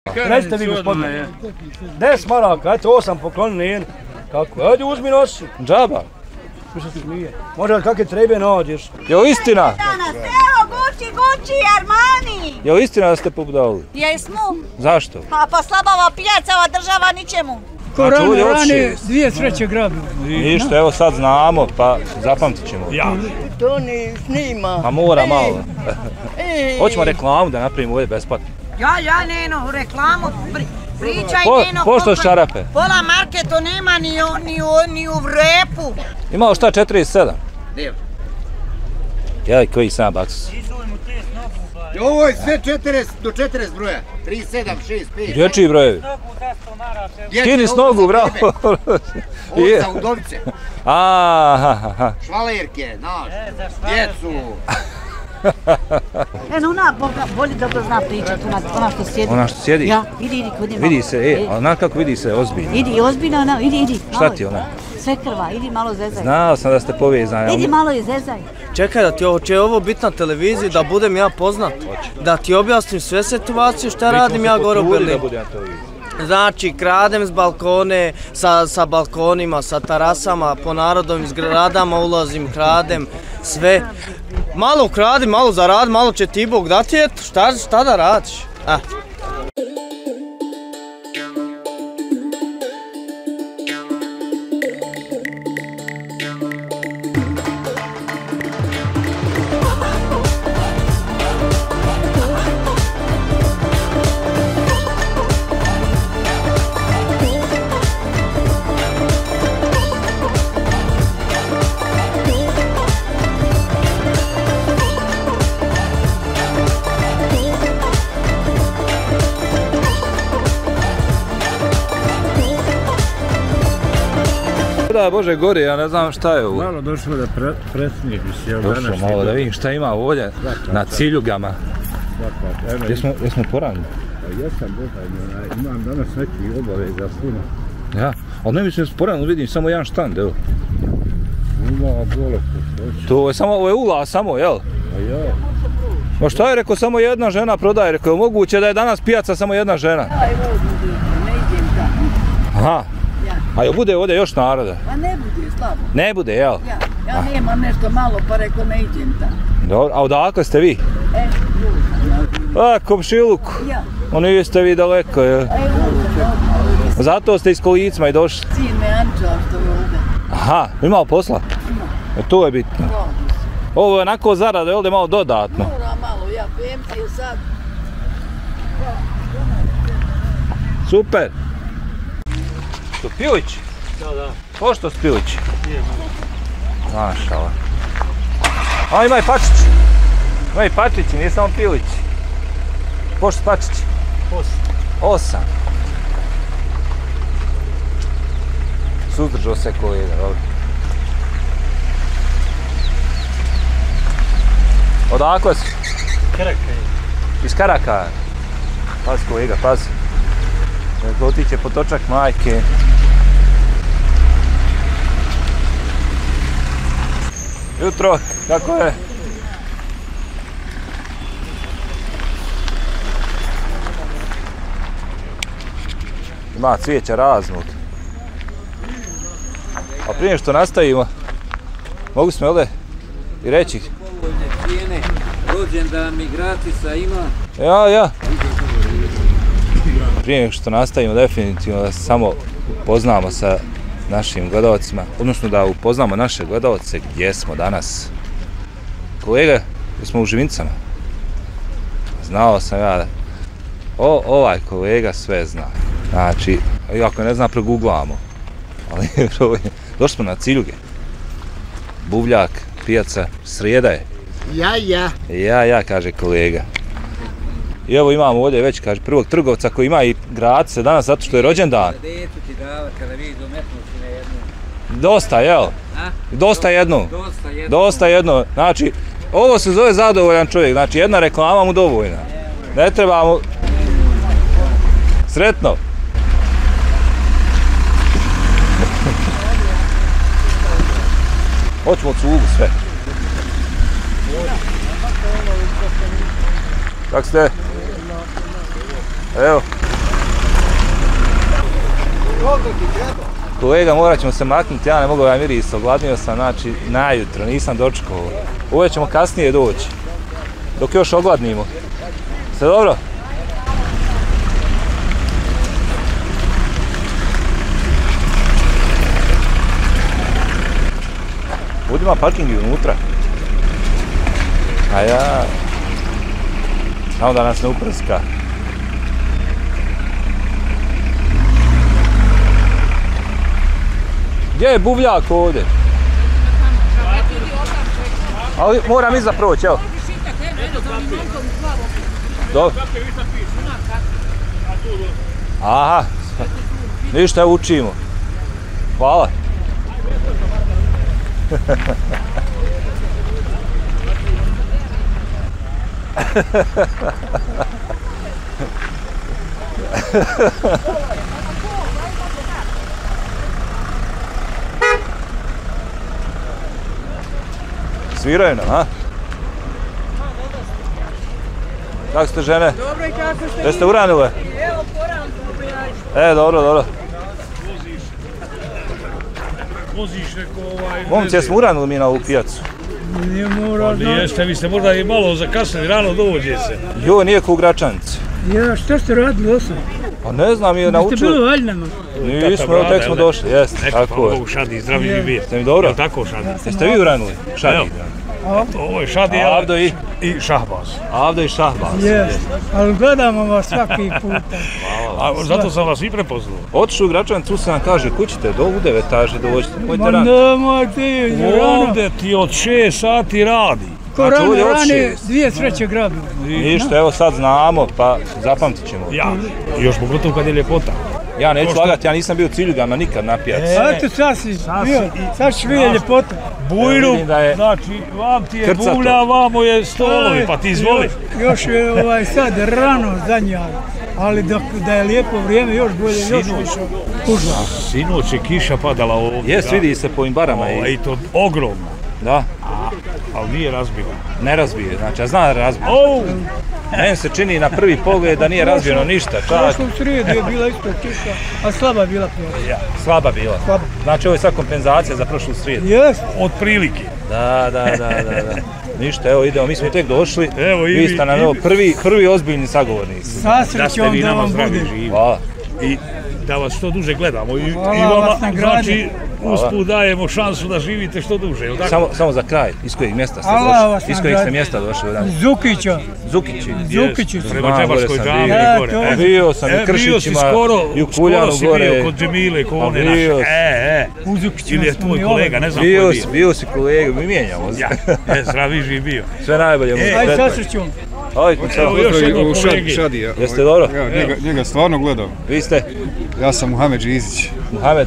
Recite vi gospodine. 10 maraka, eto 8 poklonili. Kako? Ajde uzmi nosi. Džaba. Što se smije? Možda kakve trebe nađeš. Jel istina? Evo, Gucci, Armani! Jel istina da ste pobudali? Jesmo. Zašto? Pa poslabava pijaca, ova država ničemu. Ko rane, dvije sreće grabili. Ništa, evo sad znamo, pa zapamtit ćemo. Ja. To ni snima. Pa mora malo. Hoćemo reklamu da napravimo ovdje besplatno. Ja, Neno, reklamu, pričaj, Neno. Pošto šarape? Pola marke to nema ni u repu. Imao šta 47? Dio. Jel, koji sam baksus? Ovo je sve 40 do 40 broja. 3, 7, 6, 5. Dječji brojevi. Skini s nogu, bravo. Ovo za udovice. Aha. Švalerke, naš. Djecu. Ona bolje dobro zna pričati, ona što sjedi. Ona što sjedi? Ja, idi kod nje. Vidi se, ona kako vidi se ozbiljno. Idi, ozbiljno ona, idi. Šta ti ona? Sve krva, idi malo zezaj. Znao sam da ste povezani. Idi malo i zezaj. Čekaj da ti će ovo biti na televiziji, da budem ja poznat. Da ti objasnim sve situacije šta radim ja gore u Berlinu. Znači, kradem s balkone, sa balkonima, sa terasama, po narodovim zgradama ulazim, kradem, sve. Malo ukradim, malo zaradim, malo će ti Bog dati, eto, šta da radiš? Da, Bože, gore, ja ne znam šta je ovo. Malo došlo da predsjednik više. Došlo malo da vidim šta ima ovdje na ciljugama. Jesmo poranili? Jesam, imam danas neki obaveza puno. Ja, ali ne mislim da smo poranili, vidim samo jedan štand, evo. Ima dole. Ovo je ulaz samo, jel? A ja. Ma šta je rekao, samo jedna žena prodaje, rekao je moguće da je danas pijaca samo jedna žena. Aha. A jel bude ovdje još naroda? Pa ne bude, slabo. Ne bude, jel? Ja nemam nešto malo, pa rekao ne idem tamo. Dobro, a odakle ste vi? Komšiluk. Ja. Oni ste vi daleko, jel? Zato ste iz Kolicima i došli? Sin me Anča što je ovdje. Aha, imao posla? To je bitno. Ovo je onako zarada, ovdje malo dodatno. Mora malo, ja pemtije sad. Super. Što pilići? Da. Pošto su pilići? Mašala. A ima i pačići. Ima i pačići, nije samo pilići. Pošto pačići? 8. Suzdržao se kolega, dobro. Odakle si? Karakaj. Iz Karakaja. Pazi kolega, pazi. Otiće potočak majke. Jutro, kako je? Ima cvijeća raznog. A prije što nastavimo, mogu smo ovdje i reći. Cijene, rođendan mi gratisa ima. Ja. Prije što nastavimo, definitivno da se samo upoznamo sa našim gledalcima, odnosno da upoznamo naše gledalce gdje smo danas. Kolega, smo u Živincama. Znao sam ja da ovaj kolega sve zna. Znači, ako ne zna, proguglamo. Ali došli smo na Ciljuge. Buvljak, pijaca, srijeda je. Ja, kaže kolega. I evo imamo ovdje već, kaže, prvog trgovca koji ima i gratice danas zato što je rođendan. Decu ti davat kada vidiš umetnosti na jednu. Dosta, jel? Dosta jedno. Znači, ovo se zove zadovoljan čovjek, znači jedna reklama mu dovoljna. Ne treba mu... Sretno! Hoćemo cugu sve. Kako ste? Evo. Kolega, morat ćemo se maknuti, ja ne mogu ovaj miris, ogladnio sam, znači, najutro, nisam dočekao ovo. Ovo ćemo kasnije doći, dok još ogladnimo. Sve dobro? Ovdje ima parking i unutra. A ja... Samo da nas ne uprska. Gdje je buvljak ovdje? Ali moram iza proći, evo. Dobro. Aha. Ništa, učimo. Hvala. Sviraju nam, a? Kako ste žene? Dobro i kako ste? Jeste uranile? Evo, poran smo. Dobro. Voziš neko Momci, jesmo uranili mi na ovu pijacu? Nije mora, jeste, vi ste možda i malo zakasnili, rano dođe se. Jo, nije ko u Gračanici. Ja, šta ste radili osam? Pa ne znam, je naučili. Ste bili u Valjnama? Nismo, evo tek smo došli, jeste, tako je. Neko Šadi, zdravi vi bio. Ste mi dobro? Jel' tako Šadi? Jeste vi uranili? Šadi. Ovo je Šadi, Avdo i Šahbaz. Avdo i Šahbaz. Jes, ali gledamo vas svaki puta. A zato sam vas i prepoznao. Otišu u Gračanicu, se nam kaže, kućite do u 9 etaže dođite, mojte Ma rano. nemojte, rano. Ovdje ti od 6 sati radi. Ko Znači, ovdje od rane, 6. dvije sreće grabili. Ništa, evo sad znamo, pa zapamtit ćemo. Ja, još pogotovo kad je ljepota. Ja neću lagati, ja nisam bio u Ciljugama nikad na pijaci. Eto, sad si bio, sad si vidjeli ljepota. Bujru, vidim da je znači, vam ti je krcato. buvlja, vamo je stolovi, pa ti izvoli. Još je sad rano zadnja, ali da je lijepo vrijeme, još bolje, još više kužva. Sinoć je kiša padala ovdje. Jes, vidi se po ovim barama I to ogromno, Da, ali nije razbila. ne razbije, znači, ja znam da razbije. Meni se čini na prvi pogled da nije razbijeno ništa, čak Prošlo u srijedu je bila isto kiša, a slaba je bila pjeva. slaba bila. Slaba. Znači, ovo je sad kompenzacija za prošlu srijedu. Jes, Od prilike. Da. Ništa, evo idemo, mi smo tek došli. Evo, i vi vi- ste nam evo prvi ozbiljni sagovornici. Da ste sasrećom vi da nama vam zdravi bude. živi. Hvala. I da vas što duže gledamo. I Hvala, vas vama, nagradi. znači, usput dajemo šansu da živite što duže, jel' tako? Samo za kraj, iz kojeg mjesta ste Allah vas došli? Iz kojeg ste nagradi. mjesta došli? Zukića, Zukići. Zukići su. Prema Znam, Čebaškoj gore sam džami bio. gore. to- Bio sam i Bio si Kršićima, skoro, i u Kuljanu si gore. bio kod Džemile, kod Pa one bio naše. U Zukićima Ili je smo tvoj mi kolega, ovaj. ne znam ko je bio. Bio si kolega, mi mijenjamo se. Ja, zdravi živ bio. Sve najbolje mu Aj, sretno. sasrećom. Ajde, Evo još jednog kolegi. jeste dobro? Ja njega stvarno gledam. Vi ste Ja sam Muhamed Žizić. Muhamed,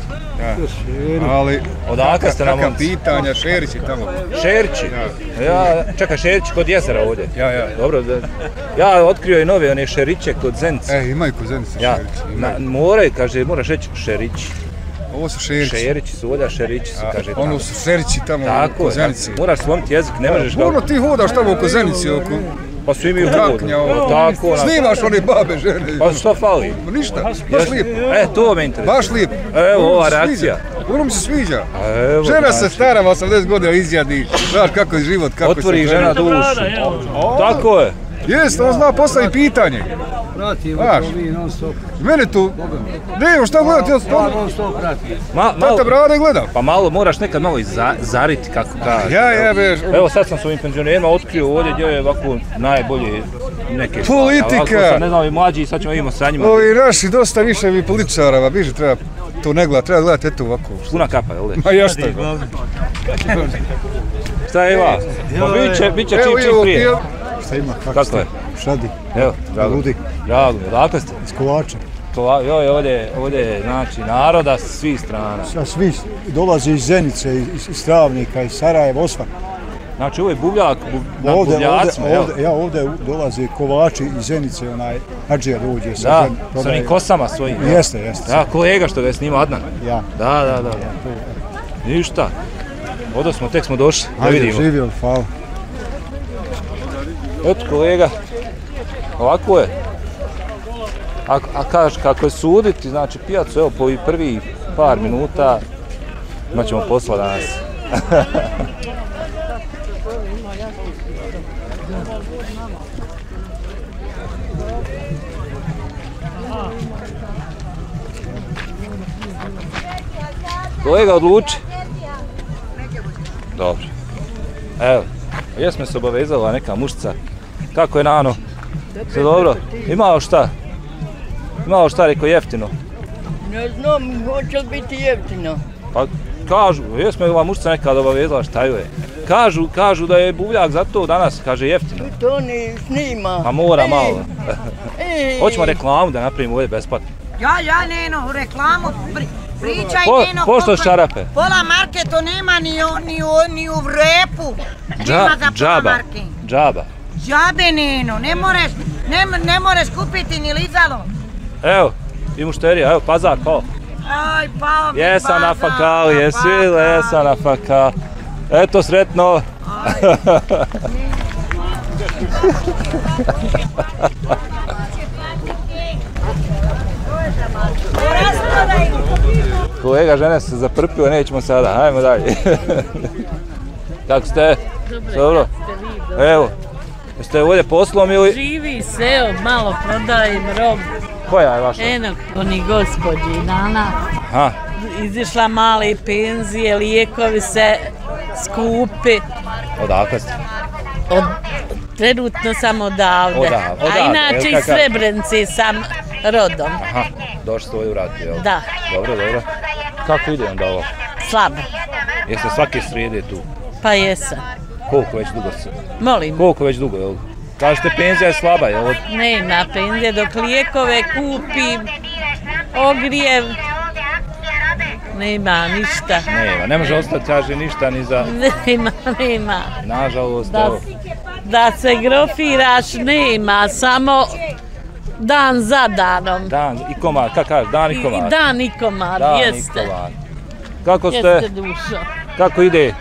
Ali odakle ste nam kakva momci? pitanja, Šerić je tamo. Šerići? Čekaj, Šerići kod jezera ovdje. Ja. Dobro, ja otkrio i nove one šeriće kod Zenice. Imaju kozenice Ja, Šerić. moraju, kaže, moraš reći šerići. Ovo su Šerići. Šerići su ovdje, šerići su, kaže tamo. Ono su Šerići tamo u Tako je, Kozenici. moraš slomiti jezik, ne možeš ga... Puno ti hodaš tamo u Kozenici oko... Pa svi imaju Kaknja hodu. ovo. Tako, onako. Snimaš one babe, žene. Pa što fali? Ništa, baš lijepo. To me interesuje. Baš lijepo. Evo, Ono mi ova se reakcija. sviđa. Ono mi se sviđa. Evo, Žena se znači, stara, 80 godina izjadi. Znaš kako je život, kako otvori se žena dušu. Tako je. Jeste, on zna postaviti pitanje. Znaš, mene tu, ne, šta gledati, ja stvarno, tata brade gledam. Pa malo, moraš nekad malo i zariti, kako kaže. Ja, beš. Evo sad sam s ovim penzionerima otkrio ovdje gdje je ovako najbolje neke... Politika. Ovako sam, ne znam, i mlađi, sad ćemo vidimo sa njima. Ovi naši dosta više vi političara, biže, treba to ne gledati, treba gledati eto ovako. Puna kapa, jel' Ma jasno. Šta je Iva? Pa bit će čim prije. Šta ima, Kako je? Šadi, Evo, drago. Ludi. Drago, odakle ste? iz Kovača. Joj, ovdje je, znači, naroda s svih strana. Svi dolaze iz Zenice, iz Travnika, iz Sarajeva, Osvak. Znači, ovo je buvljak na buvljacima, jel? Ovdje dolaze Kovači iz Zenice, Hadžija dođe sa Da, žen- s onim kosama svojim. Jeste. Da, kolega što ga je snimao Adnan. Ja. Da. Ništa. Ovdje smo, tek smo došli, da Ajde, vidimo. živio, hvala. Eto kolega, ovako je. A kažeš kako je suditi, znači pijacu, evo po prvi par minuta imat ćemo posla danas. Kolega odluči. Dobro. Evo, jesmo se obavezala neka muštica. Kako je Nano? Sve dobro? Imao šta? Imao šta, rekao jeftino? Ne znam, hoće li biti jeftino. Pa kažu, jesmo ova muštica nekad obavezala, šta ju je? Kažu da je buvljak za to danas, kaže jeftino. To ni snima. Pa mora malo. Hoćemo reklamu da napravimo ovdje besplatno. Ja, Neno, reklamu, pričaj, Neno. Pošto šarape? Pola marke to nema ni u vrepu. Nema za pola marke. Džaba. Džabe, Neno, ne moreš kupiti ni lizalo. Evo, i mušterija, evo, pazar, pao. Aj, pao mi pazar. Jesam na fakao, jesam na fakao. Eto, sretno. Kolega, žene se zaprpio, nećemo sada, hajmo dalje. Kako ste? Dobro. Evo, jeste ovdje poslom ili? Živi se, evo, malo prodajem robu. Koja je vaša? Eno, oni gospođi Nana. Aha. Izišla male penzije, lijekovi se skupi. Odakle ste? Trenutno sam odavde. A inače iz Srebrenice sam rodom. Aha, došli ste ovdje u ratu, jel? Da. Dobro. Kako ide onda ovo? Slabo. Jeste svake srijede tu? Pa jesam. Koliko već dugo se? Molim. Koliko već dugo, jel? Kažete penzija je slaba, jel? Nema penzije, dok lijekove kupim, ogrijev, nema ništa. Ne može ostati, kaže, ništa ni za... Nema. Nažalost, evo. Da se grofiraš, nema, samo dan za danom. Dan i komad, kako kažeš, dan i komad? Dan i komad, jeste. Dan i komad. Kako ste? Jeste, dušo. Kako ide?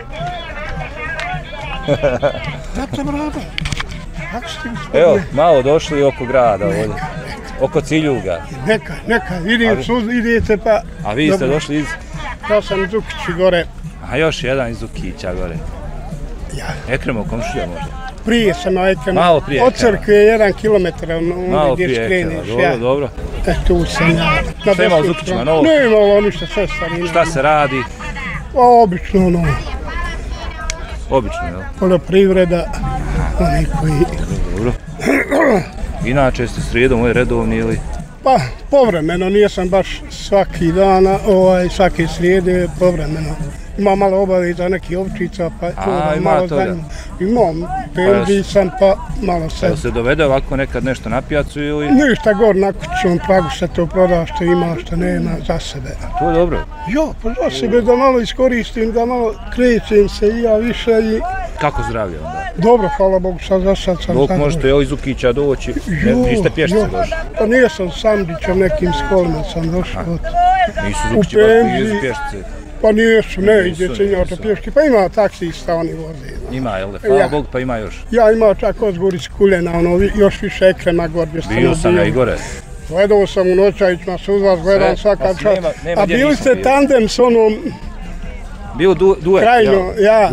Evo, malo došli oko grada ovdje. Oko Ciljuga. Neka, idete pa... A vi ste došli iz... Ja sam iz Ukići gore. A još jedan iz Ukića gore. Ja. Ekremo komšija možda? Prije sam na Ekremu. Malo prije Ekrema. Od crkve 1 kilometar, ono gdje skreneš. Dobro. Tu sam ja. Šta ima u Ukićima novo? Nema ovo ništa, sve starina. Šta se radi? Obično ono. Obično, jel? Poljoprivreda, oni koji... Dobro. Inače ste srijedom ovdje redovni ili? Pa, povremeno, nisam baš svaki dan, svake srijede, povremeno. Imam malo obaveza nekih ovčica, pa malo zanimam. Imam, penziji sam, pa malo se... Jel se dovede ovako nekad nešto na pijacu ili? Ništa gor na kućnom pragu se to proda, što ima, što nema, za sebe. To je dobro. Jo, pa za sebe da malo iskoristim, da malo krećem se i ja više i... Kako zdravlje onda? Dobro, hvala Bogu, sad za sad sam... Dok možete iz Ukića doći, niste pješce došli? Pa nisam Samdićem, nekim skolima sam došao. Nisu iz Ukića baš blizu pješce? Pa nisu, ne ide se njota pješke, pa ima taksista, oni voze. Ima, jel da? Hvala Bogu, pa ima još. Ja imao čak Ozgor iz Kuljena, još više Ekrema gor gdje sam bio sam ja i gore. Gledao sam u Noćajićima, s uz vas gledam svaka čast. A bili ste tandem s onom... Bio duet, krajno, ja.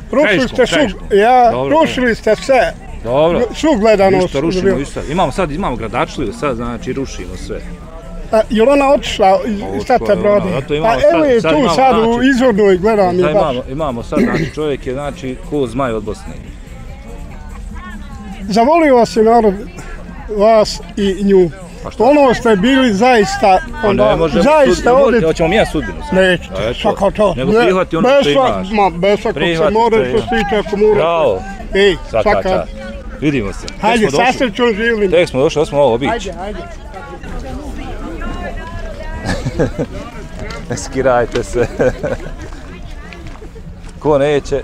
Rušili ste sve. Dobro. Svu gledanost. Ništa, rušimo isto. Imamo gradačliju sad, znači rušimo sve. Je li ona otišla iz Tata Brode? Pa evo je tu sad u izvodnoj, gledam je baš. Imamo sad, znači čovjek je znači ko zmaj od Bosne. Zavolio vas je narod, vas i nju. Ono ste bili zaista, zaista ovdje... Hoćemo mi ja sudbinu sad? Nećete, svako to. Nego prihvati ono što imaš. Besvako se more što se tiče ako morate. Bravo, svaka čast. Vidimo se. Hajde, sasrećom živim. Tek smo došli, smo ovo obići. Hajde. Ne skirajte se. Ko neće?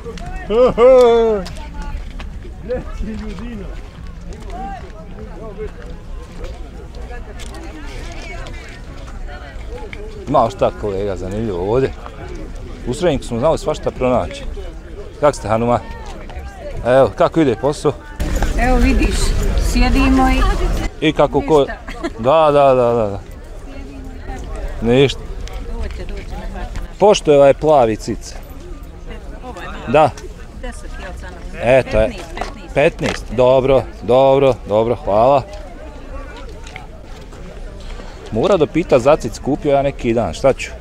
Malo šta kolega, zanimljivo ovdje. U Srednjiku smo znali svašta pronaći. Kako ste, Hanuma? Evo, kako ide posao? Evo vidiš, sjedimo i... I kako ko... Da. Ništa. Pošto je ovaj plavi cic? Da. 10 jelcana. Eto je. 15. Dobro, hvala. Mora da pita za cic, kupio ja neki dan, šta ću?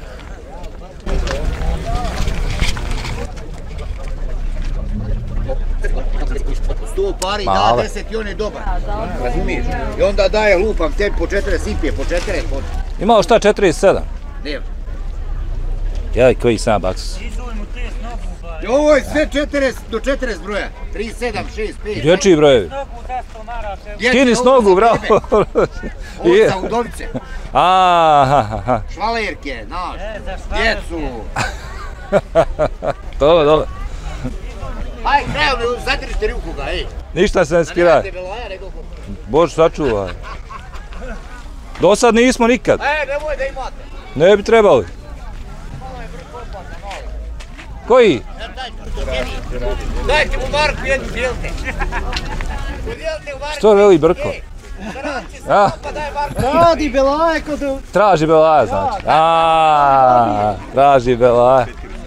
Sto pari da 10 i on je dobar. Razumiješ? I onda daje lupam tebi po 40 sipije, po 4. Imao šta 47? Ne. Jaj, koji sam baksus? Ovo je sve 40 do 40 broja. 3, 7, 6, 5. Dječji brojevi. Skini s nogu, bravo. Ovo za udovice. Aha. Švalerke, naš. Djecu. Dole. Aj, kraju, zadržite ruku ga, ej. Ništa se ne skiraj. Bože, sačuvaj. Do sad nismo nikad. Nemoj da imate. Ne bi trebali. Koji? Dajte mu Marku jednu, dijelite. Što veli Brko? Radi Belaje kod... Traži Belaje, znači. Traži Belaje.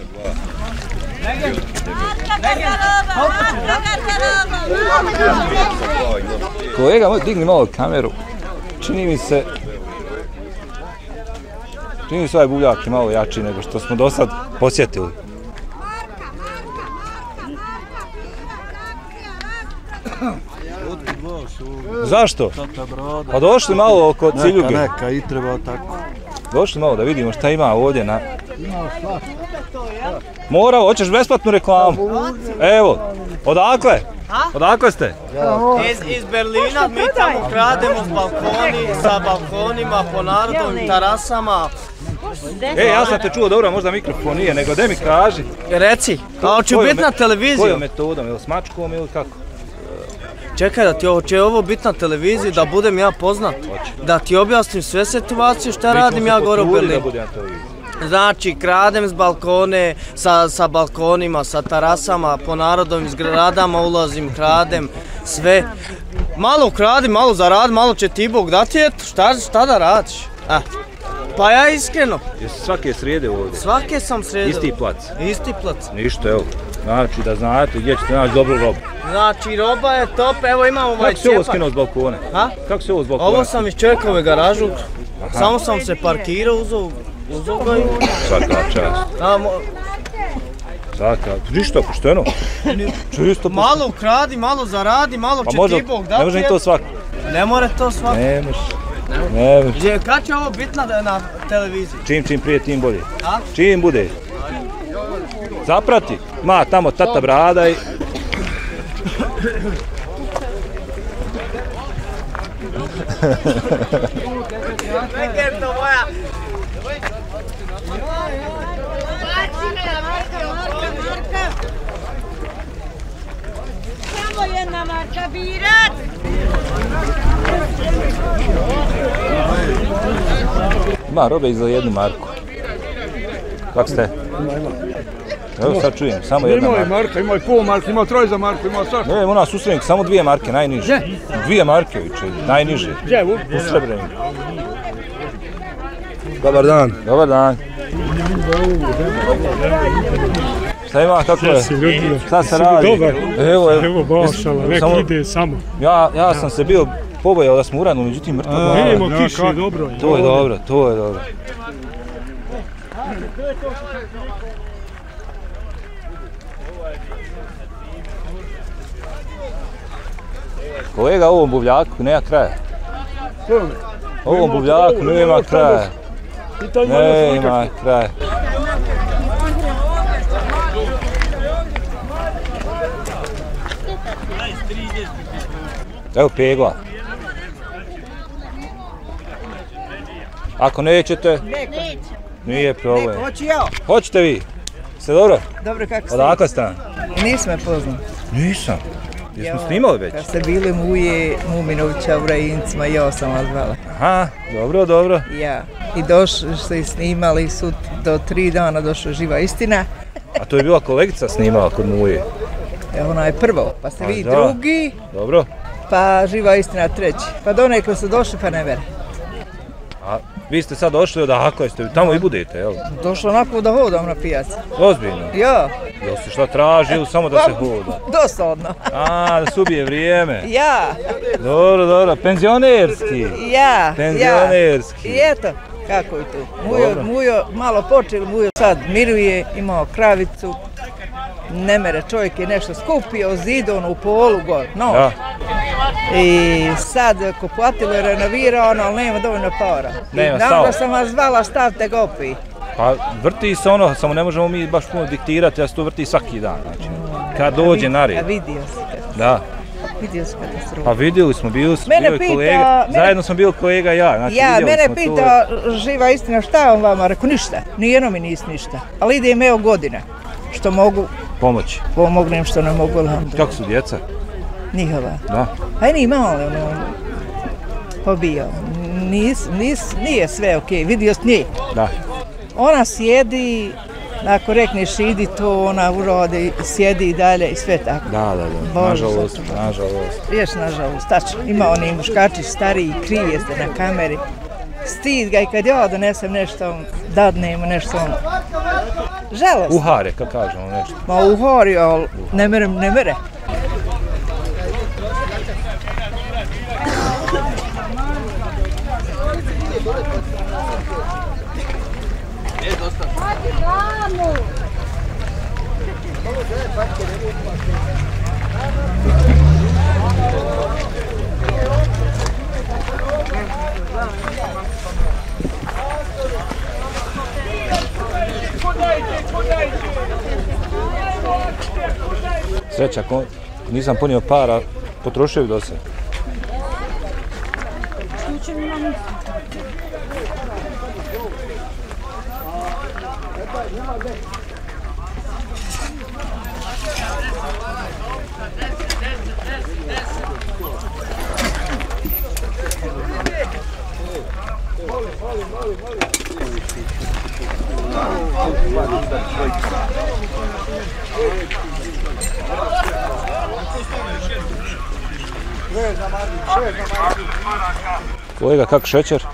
Kolega, digni malo kameru. Čini mi se ovaj buvljak je malo jači nego što smo do sad posjetili. Zašto? Pa došli malo oko Ciljuge. Neka, i treba tako. Došli malo da vidimo šta ima ovdje na... Morao, hoćeš besplatnu reklamu? Evo, odakle? Odakle ste? Iz Berlina, mi tamo krademo sa balkonima, po narodovim terasama. Ja sam te čuo, dobro, možda mikrofon nije, nego gdje mi kaži? Reci, a hoću biti na televiziji? Kojom metodom, ili s mačkom ili kako? Čekaj, da ti će ovo biti na televiziji, da budem ja poznat, da ti objasnim sve situacije šta radim ja gore u Berlinu. Znači, kradem s balkone, sa balkonima, sa terasama, po narodovim zgradama ulazim, kradem, sve. Malo kradim, malo zaradim, malo će ti Bog dati, eto, šta da radiš? Pa ja iskreno. Jesi svake srijede ovdje? Svake sam srijede. Isti plac? Isti plac. Ništa, evo. Znači da znate gdje ćete naći dobru robu. Znači, roba je top, evo imam ovaj čepak. Kako se ovo skinuo s balkone? Kako se ovo s balkone? Ovo sam iz čovjekove garažu, samo sam se parkirao, uzeo ga i... Svaka čast. Ništa, pošteno. Malo ukradi, malo zaradi, malo će ti Bog dati. Ne može ni to svako. Ne more to svako. Ne može. Kad će ovo biti na televiziji? Čim prije, tim bolje. Čim bude. Zaprati. Tamo tata Brada i... Samo jedna marka birat. Ima robe i za 1 marku. Kako ste? Evo sad čujem, samo 1 marka. Ima i marka, ima i pol marka, ima 3 za marku, ima sve. Ne, u nas u Srebreniku samo 2 marke, najniže. 2 marke, najniže. Gdje? U Srebreniku. Dobar dan. Dobar dan. Šta ima, kako je? Šta se radi? Dobar. Evo bašala, nek ide samo. Ja sam se bio pobojao da smo uranuli, međutim mrtvo glava. Vidimo kiši, dobro je. To je dobro, to je dobro. Kolega, ovom buvljaku nema kraja. Ovom buvljaku nema kraja. Nema kraja. Evo pegla. Ako nećete, nije problem. Hoću ja. Hoćete vi? Ste dobro? Dobro, kako ste? Odakle ste? Nisi me poznao. Nisam. Jesmo snimali već? Kad ste bili Muje, Muminovića u Rajincima, ja sam vas zvala. Aha, dobro. Ja. I došli ste i snimali sud do 3 dana, došla Živa istina. A to je bila kolegica snimala kod Muje? Ona je prvo, pa ste vi drugi. Dobro. Pa Živa istina treći. Pa donekle su došli, pa ne vere. A vi ste sad došli odakle ste, tamo i budete, jel? Došla onako da hodam na pijaci. Ozbiljno? Ja. Jel ste šta traži ili samo da se hoda? Dosadno. A, da se ubije vrijeme? Ja. Dobro, dobro, penzionerski. Ja. Penzionerski. I eto, kako je tu. Mujo malo počeo, Mujo sad miruje, imao kravicu. Ne mere, čovjek je nešto skupio, zidon u polu gor, no. Da. I sad kupatilo je renovirano, ali nema dovoljno para. Nema stava. Znam da sam vas zvala, stavite ga opet. Pa vrti se ono, samo ne možemo mi baš puno diktirati, ja se to vrti svaki dan, znači. Kad dođe na red. A vidio si. Da. Vidio si kada se robi. Pa vidjeli smo, bili kolega, zajedno smo bili kolega i ja, znači mene pita živa istina šta on vama, rekao ništa, nijedno mi nisi ništa, ali idem evo godine, što mogu pomoći. Pomognem što ne mogu, alhamdulillah. Kako su djeca? Njihova. Da. Pa i nije malo, pobijao. Nije sve okej, vidio s nje. Da. Ona sjedi, ako rekneš idi to, ona urodi, sjedi i dalje i sve tako. Da, nažalost. Riješ nažalost, tačno. Ima oni muškači stariji, krije se na kameri. Stid ga i kad ja donesem nešto, dadnem nešto ono. Žalost. Uhare, kako kažemo nešto. Ma uhari, ali ne mere. Sreća, nisam punio para, potrošio do se. Kolega, kako šećer?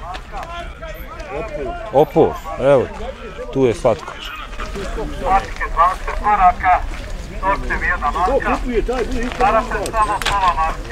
Opor, evo, tu je slatko. Patike 20 maraka, noćem 1 marka, zarate samo pola marke.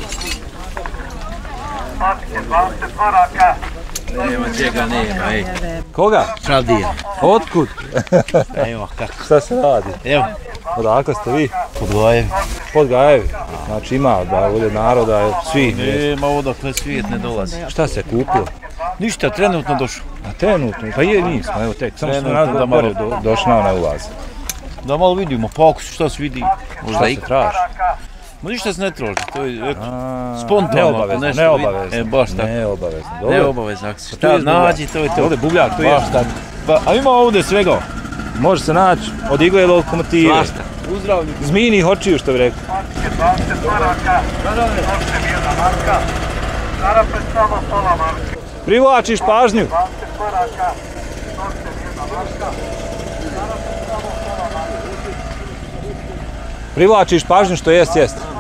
Patike 20 maraka. Nema čega, nema, ej. Koga? Čaldija. Otkud? Evo kako. Šta se radi? Evo. Odakle ste vi? Podgajevi. Podgajevi? Znači ima ovdje naroda, svi? Nema odakle svijet ne dolazi. Šta se kupilo? Ništa, trenutno došao. A trenutno? Pa je nismo, evo tek, samo smo na gore došli na ulaz. Da malo vidimo, pa ako se šta se vidi. Šta se traži? Ma ništa se ne traži, to je spontano. Neobavezno. Baš tako. Neobavezno. Neobavezno, ako se šta nađi, to je to. Ovdje bubljak, to je šta? A ima ovdje svega. Može se naći od igle ili lokomotive. Svašta. Zmijnih očiju, što bi rekao. 20 maraka, noćem 1 marka, zarate samo pola marke. Privlačiš pažnju. 20 maraka, noćem 1 marka, zarate samo pola marke. Privlačiš pažnju što jest.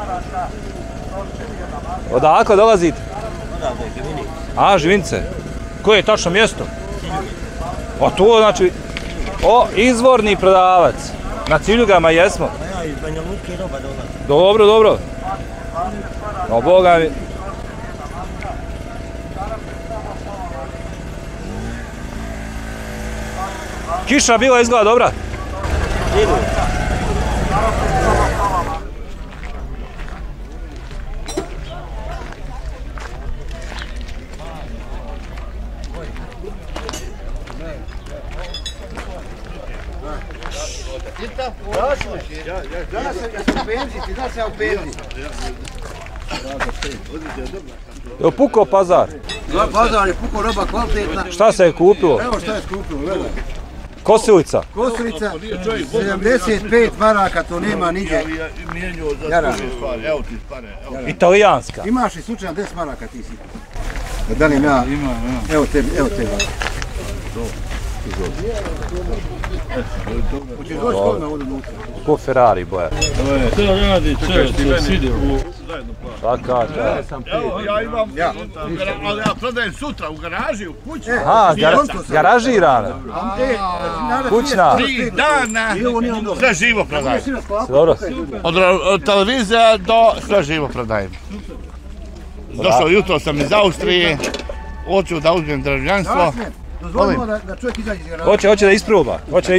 Odakle dolazite? A, Živince. Koje je tačno mjesto? O, to znači... O, izvorni prodavac. Na Ciljugama jesmo. Dobro. O, Boga mi... Kiša bila izgleda dobra. Danas sam u penziji, ti znaš ja u penziji. Evo pukao pazar. Pazar je pukao, roba kvalitetna. Šta se je kupilo? Evo šta je skupilo, gledaj. Kosilica. Kosilica, 75 maraka, to nema nigdje. Italijanska. Imaš i slučajno 10 maraka ti si. Da li ja? Ima. Evo tebi. Ko Ferrari boja. To radi čovjek, to svidio. zajedno plaćam. Svaka čast. Evo, ja imam, ali ja prodajem sutra u garaži, u kući. Aha, garažirana. Kućna. 3 dana, sve živo prodajem. Dobro. Od televizija do sve živo prodajem. Došao jutro sam iz Austrije, hoću da uzmem državljanstvo. Dozvolimo da čovjek izađe iz garaža. Hoće da isproba.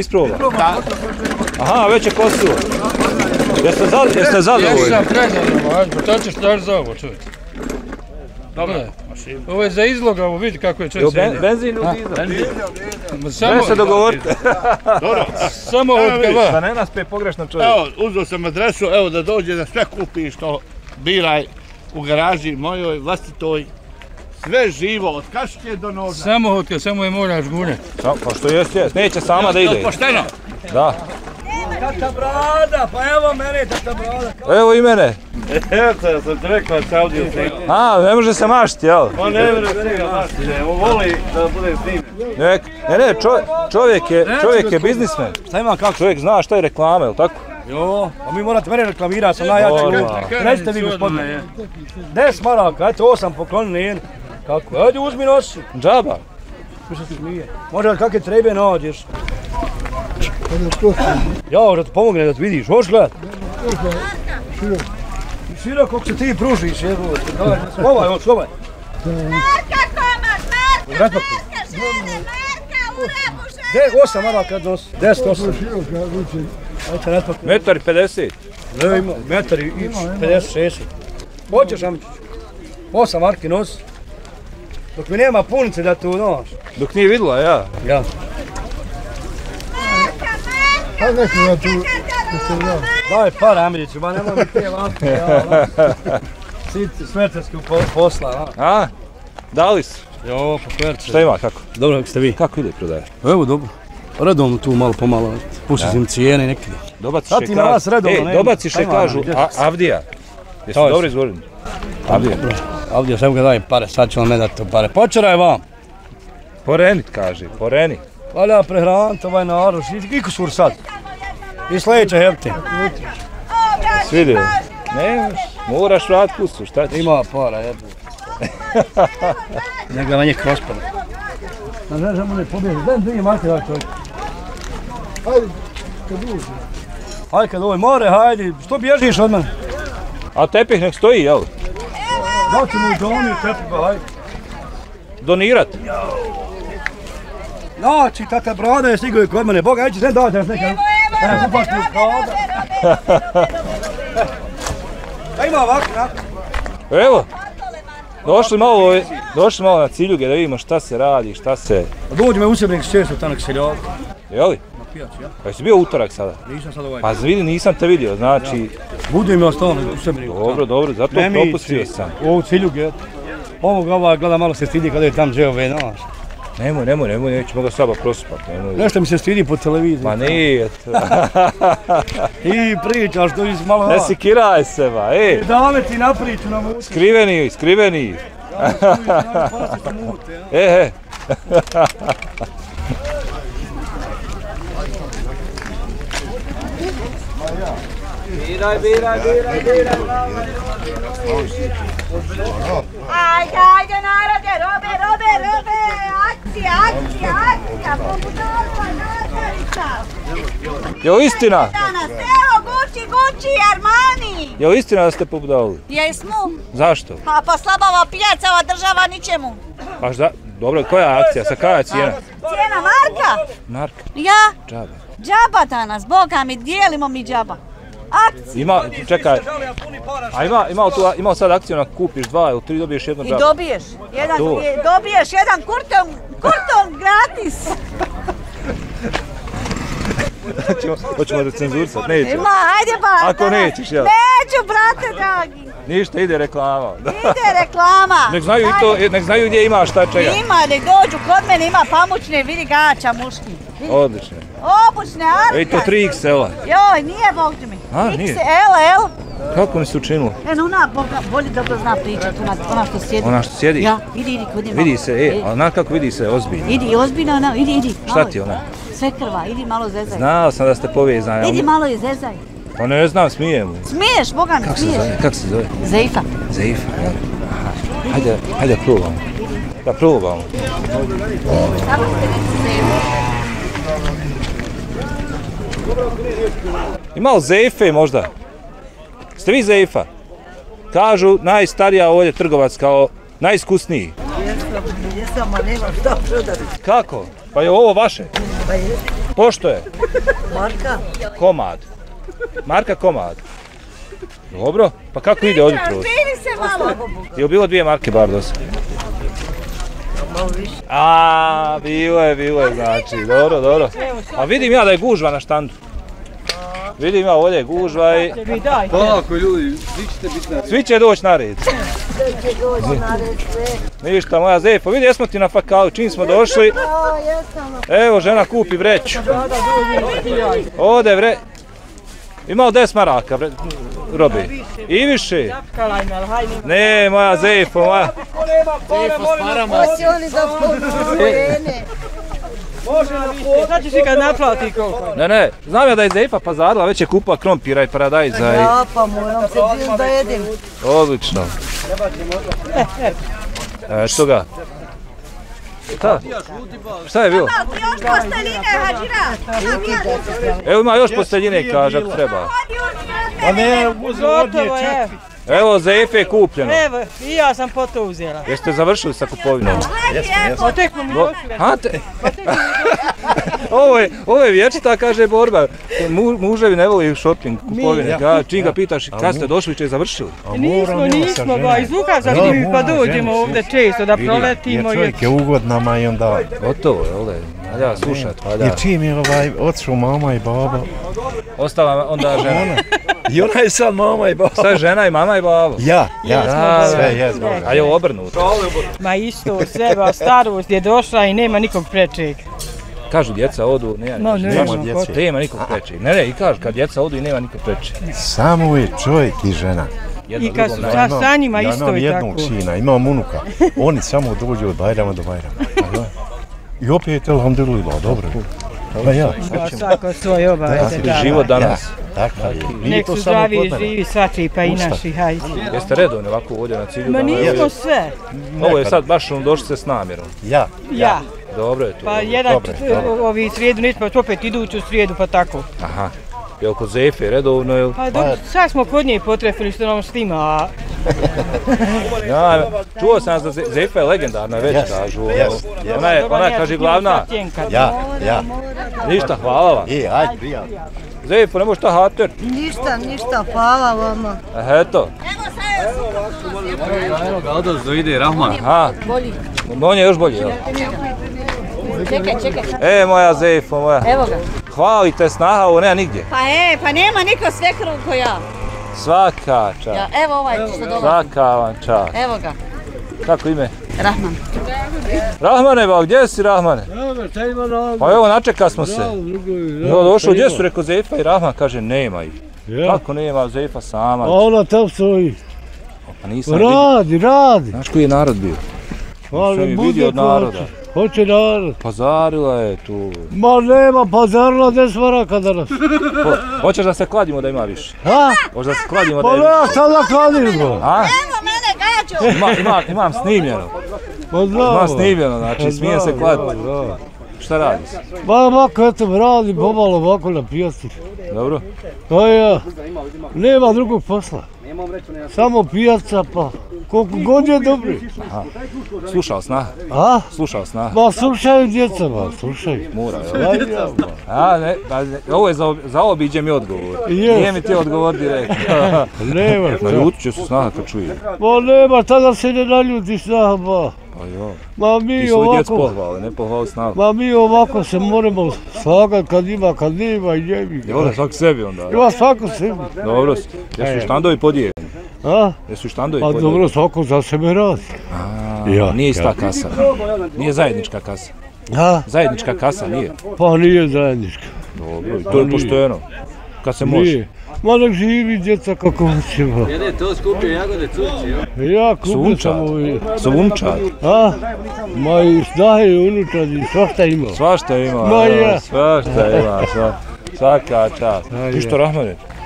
Aha, već je posuo. Jeste zadovoljni? Jesam prezadovoljan, šta ćeš daš za ovo čovjek? Dobro. Ovo je za izloga, ovo vidi kako je čovjek sedi. Benzin u dizel. Samo se dogovorite. Dobro. Samo od Da ne naspe pogrešno čovjek. Evo, uzeo sam adresu, evo da dođe da sve kupi što biraj u garaži mojoj, vlastitoj. Sve živo, od kaške do noža. Samo hotka, samo je moraš gurati. Pa što jest, neće sama da ide. Jel' pošteno? Da. Tata Brada, pa evo mene Tata Brada. Evo i mene. Evo sam ti rekao da se audio snima. A, ne može se mašiti, jel? On ne može se ga mašiti, on voli da bude snimljen. Ne, čovjek je biznismen. Šta ima kako? Čovjek zna šta je reklama, jel tako? Jo, a mi morate mene reklamirati, sam najjači. Recite vi gospodine. 10 maraka, eto 8 poklonili. Kako? Ajde uzmi nosi. Džaba. Što se smije? Možda kakve trebe nađeš. Ja, da ti pomogne da ti vidiš, hoćeš gledat? Široko kako se ti pružiš, jebo. Slovaj. Marka komad, Marka, žene, Marka, u rabu žene. 8 maraka nosi, 10-8. Metar i 50. Ne, ima, metar i 50-60. Hoćeš, Amičić? 8 marki nosi. Dok mi nema punice da tu noš. Dok nije vidjela, ja. Ja. Daj par, Amičiću, ba nemoj mi te lampe, ja. Smercarski posla, a? Dali su? Jo, pa smercar. Šta ima, kako? Dobro, kako ste vi? Kako ide prodaje? Evo, dobro. Redovno tu malo pomalo, puši im cijene nekada. Dobaciše kažu, Avdija. Jesu dobro izgovorili? Avdija, sve ga daje pare, sad ću vam ne dati to pare. Počeraj vam! Porenit, kaže, poreni. Valja prehraniti ovaj narod, i kusur sad. I sljedeće hepte. Svidio? Ne, moraš vrat kusu, šta ćeš? Ima para, jedno. Njega na njih krospali. Ne žemo ne pobježi, daj 2 marke da čovjek. Hajde, kad uđe. Hajde kad uđe, more, hajde, što bježiš od mene? A tepih nek stoji, jel? Da ću mu u domu tepih, pa hajde. Donirat? Znači, Tata Brada je stigao kod mene, Boga, neće ne dati, neka... Da ima ovako, Evo, došli malo na Ciljuge da vidimo šta se radi, šta se... Dođi me u Sebrenik često tanak seljaka. Jeli? Na pijaci, ja. Pa jesi bio utorak sada? Nisam sad ovaj. Pa vidi, nisam te vidio, znači... Budu im ostalo u Sebreniku. Dobro, zato propustio sam. Ovo Ciljuge, ovo gleda malo se stidi kada je tam dževe, znaš. Nemoj, nećemo ga saba prosipati. Nešto mi se stidi po televiziji. Ma nije. I pričaš, to nisi malo... Ne sikiraj se, ba, ej. Dame ti na priču nam uči. Skriveni. Biraj. Ajde, narode, robe, akcija, pobudalova, nastavica. Jel istina? Evo, Gucci, Armani. Jel istina da ste pobudali? Jesmo. Zašto? Pa slabava pijaca, ova država ničemu. Baš da, dobro, koja je akcija, sa koja je cijena? Cijena Marka. Marka? Ja. Džaba. Džaba danas, Boga mi, dijelimo mi džaba. Ima, čekaj, a ima sad akciju na kupiš 2 ili 3 dobiješ jedno džaba. I dobiješ jedan kurton gratis. Hoćemo da cenzurisat, neće. Ima, ajde ba. Ako nećeš, jel? Neću, brate dragi. Ništa, ide reklama. Ide reklama. Nek znaju gdje imaš šta čega. Ima, nek dođu kod mene, ima pamučne, vidi gaća muški. Odlične. Obučne, Arka. Ej, to 3XL-a. Joj, nije Bog ti mi. A, nije. XL. Kako mi se učinilo? Ona bolje dobro zna pričat, ona što sjedi. Ona što sjedi? Ja, idi kod nje. Vidi se, ona kako vidi se ozbiljno. Idi, ozbiljno ona, idi. Šta ti ona? Sve krva, idi malo zezaj. Znao sam da ste povezani. Idi malo i zezaj. Pa ne znam, smijem mu. Smiješ, Boga mi smiješ. Kako se zove? Zeifa. Zeifa, ja. Hajde probamo. Da probamo. Ima li Zeife možda? Ste vi Zeifa? Kažu najstarija ovdje trgovac kao najiskusniji. Jesam, a nema šta prodati. Kako? Pa je ovo vaše? Pa je. Pošto je? Marka. Komad. Marka Komad. Dobro, pa kako ide od jutro? Vidi se malo. Je li bilo 2 marke bar do sada? Malo više. A, bilo je, znači, dobro. A vidim ja da je gužva na štandu. Vidim ja ovdje je gužva i... Polako ljudi, svi ćete biti na red. Svi će doći na red. Sve će doći na red, sve. Ništa, moja Zeifa, vidi, jesmo ti na fakalu, čim smo došli. Evo, žena kupi vreću. Ode vre... Ima li 10 maraka robe? I više? Ne, moja Zeifa, moja... Zeifa sparamo. Hoće oni da pojene. Sad ćeš i kad naplati koliko. Ne, znam ja da je Zeifa pazarila, već je kupila krompira i paradajza. Ja, pa moram se bilo da jedim. Odlično. Što ga? Šta je bilo? Još posteljine, Hadžira. Evo ima još posteljine, kaže, ako treba. Pa ne, gotovo je. Evo, Zeife je kupljeno. Evo, i ja sam po to uzela. Jeste završili sa kupovinom? Jesmo. Tek smo mi došli. Ovo je vječita, kaže Borba. Muževi ne voli shopping, kupovine. Čim ga pitaš kad ste došli, će završili? Nismo, ba iz ukaza vidim pa dođemo ovdje često da proletimo. Jer čovjek je ugodnama i onda... Gotovo, jel da? Valja slušat, valja. I čim je otišao mama i baba? Ostala onda žena. I ona je sad mama i baba. Sad žena i mama i baba. Ja, sve je zbog. A je obrnuto. Ma isto od sebe, starost je došla i nema nikog prečeg. Kažu djeca odu, nema nikog prečeg. Ne, i kažu kad djeca odu i nema nikog prečeg. Samo je čovjek i žena. I kad su sa njima isto i tako. Ja imam jednog sina, imam unuka. Oni samo dođu od Bajrama do Bajrama. I opet, alhamdulillah, dobro. Pa ja. Svako svoj obaveze. Život danas. Nek su zdravi, živi, svači, pa i naši, hajde. Jeste redovni ovako ovdje na cilju? Ma nismo sve. Ovo je sad baš došli se s namjerom. Ja. Dobro je to. Pa jedan ovi srijedu nismo, opet iduću srijedu, pa tako. Aha. Jel kod Zeife redovno je? Pa dobro, sad smo kod nje potrefili što nam snima. Čuo sam da Zeifa je legendarna, već kažu. Ona je, kaže, glavna. Ja. Ništa, hvala vam. Ajde, prijatno. Zeifa, ne možeš šta hater? Ništa, hvala vama. Eto. Evo ga, odozdo ide Rahman. Aha. On je još bolji, jel? Čekaj. Moja Zeifa, moja. Evo ga. Hvalite snaha, ovo nema nigdje. Pa nema niko svekru ko ja. Svaka čast. Ja, evo ovaj što dolazi. Svaka vam čast. Evo ga. Kako ime? Rahman. Rahmane, ba, gdje si Rahmane? Šta ima Rahman? Pa evo, načeka smo se. Došao, gdje su, rekao Zeifa i Rahman, kaže, nema ih. Kako nema, Zeifa sama? A ona tam stoji. Pa nisam radi. Znaš koji je narod bio? Nisam je vidio od naroda. Hoće narod. Pazarila je tu. Ma nema, pazarila 10 maraka danas. Hoćeš da se kladimo da ima više? Hoćeš da se kladimo da je više? Pa šta da kladimo? Evo mene, gađo. Imam snimljeno. Imam snimljeno, znači smijem se kladiti. Šta radi se? Pa ovako, eto, radi pomalo ovako na pijaci. Dobro. Pa ja, nema drugog posla. Samo pijaca, pa koliko god je dobri. Slušao snaha? Slušao snaha? Ma slušaju djeca, slušaju. Mora, jel? Ovo je za obiđe mi odgovor. Nije mi ti odgovor direktno. Nema šta. Naljutit će se snaha kad čuje. Ma nema, tada se ne naljuti snaha, ba. Pa jo. Ti svoj djec pohvali, ne pohvali snagu. Ma mi ovako se moramo slagat kad ima, kad nema i njemi. Jel, svako sebi onda? Ima svako sebi. Dobro, jesu štandovi podijeljeni? Jesu štandovi podijeljeni? Pa dobro, svako za sebe radi. Nije ista kasa. Nije zajednička kasa. Zajednička kasa nije. Pa nije zajednička. Dobro, to je pošteno. Kad se može. Ma nek živi djeca kako hoćemo. Jede, to skupio jagode curci, jo? Ja kupio sam ovi. Suvunčad? Ma i snahe unučad i svašta ima. Svašta ima, svašta ima, svaka čast. Ti što Rahmane?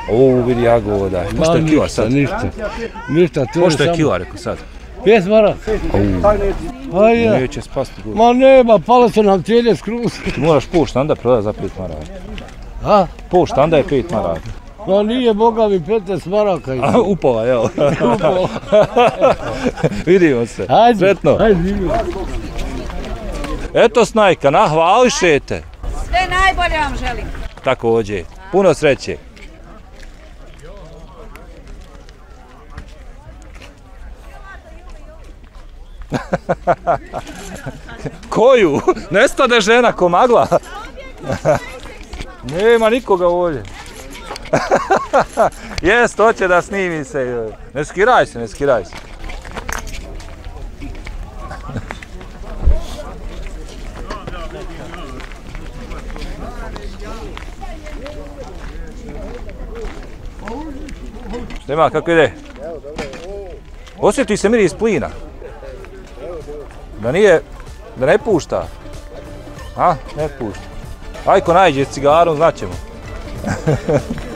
Vidi jagoda. Pošto je kila sad? Ništa. Pošto je kila, rekao sad? 5 maraka. Neće spasti gubi. Ma nema, pale su nam cijene skroz. Ti moraš pušta, onda proda za 5 maraka. A? Pušta, onda je 5 maraka. Ma nije, boga mi 15 maraka. Upola, jel? Upola. Vidimo se. Hajde. Sretno. Hajde, živimo. Eto Snajka, nahvališete. Sve najbolje vam želim. Također. Puno sreće. Koju? Nestade žena ko magla. Nema nikoga ovdje. Jest, hoće da snimi se. Ne skiraj se, ne skiraj se. Šta ima, kako ide? Osjeti se miris plina. Da nije, da ne pušta. A, ne pušta. Ajko najđe s cigarom, znaćemo.